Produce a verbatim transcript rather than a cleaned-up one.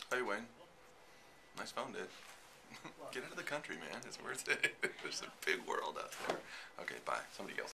Hey, Wayne. Nice phone, dude. Get into the country, man. It's worth it. There's a big world out there. Okay, bye. Somebody else.